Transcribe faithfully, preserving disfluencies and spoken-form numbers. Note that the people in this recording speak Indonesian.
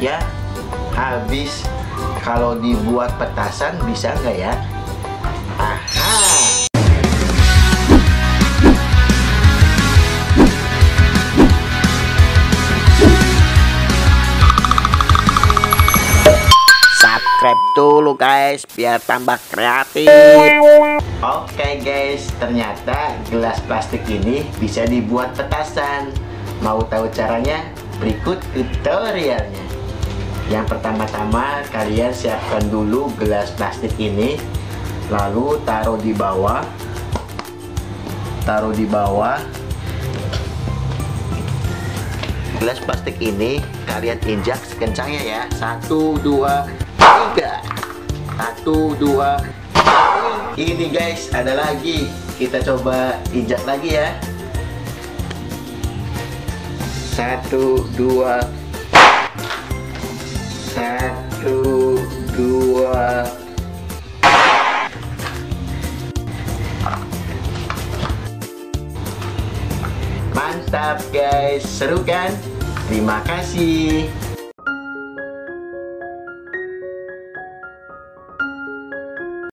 ya. Habis kalau dibuat petasan bisa nggak ya? Aha. Subscribe dulu guys biar tambah kreatif. Oke guys, ternyata gelas plastik ini bisa dibuat petasan. Mau tahu caranya? Berikut tutorialnya. Yang pertama-tama kalian siapkan dulu gelas plastik ini, lalu taruh di bawah. Taruh di bawah. Gelas plastik ini kalian injak sekencangnya ya. Satu, dua, tiga. Satu, dua, tiga. Ini guys, ada lagi. Kita coba injak lagi ya. Satu, dua. Satu, dua. Mantap guys, seru kan? Terima kasih.